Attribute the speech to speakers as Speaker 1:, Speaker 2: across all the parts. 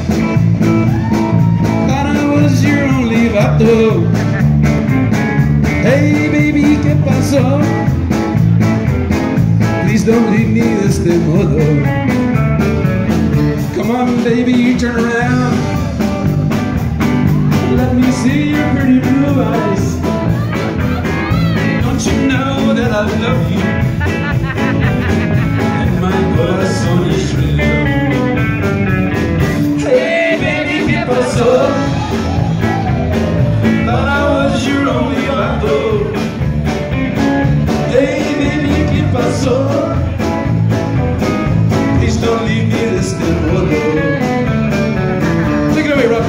Speaker 1: Thought I was your only vato. Hey baby, ¿qué pasó? Please don't leave me de este modo. Come on baby, turn around. Let me see your pretty blue eyes. Don't you know that I love you? And my corazón es real. Hey baby, ¿qué pasó? Thought I was your only vato. Hey baby, ¿qué pasó? Please don't leave me de este modo. Take it away, Rob.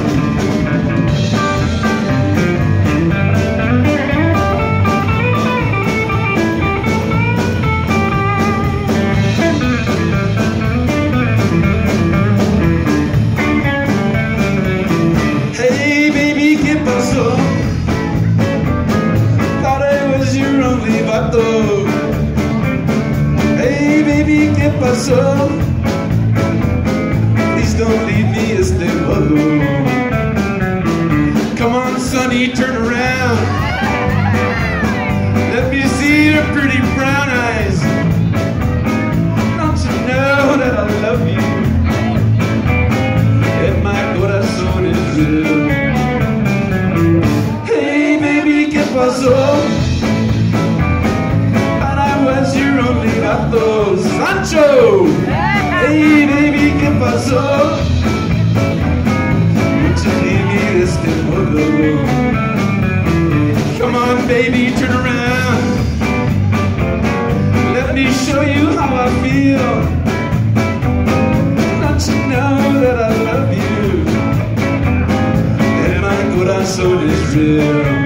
Speaker 1: Hey baby, ¿qué pasó? Thought I was your only vato. Hey baby, ¿qué pasó? Please don't leave me este modo. Come on sonny, turn around. Let me see your pretty brown eyes. Don't you know that I love you? And my corazón es real. Hey baby, ¿qué pasó? Thought I was your only vato. Sancho! Hey baby, ¿qué pasó? Won't you leave me de este modo? Come on baby, turn around. Let me show you how I feel. Don't you know that I love you? And my corazón is real.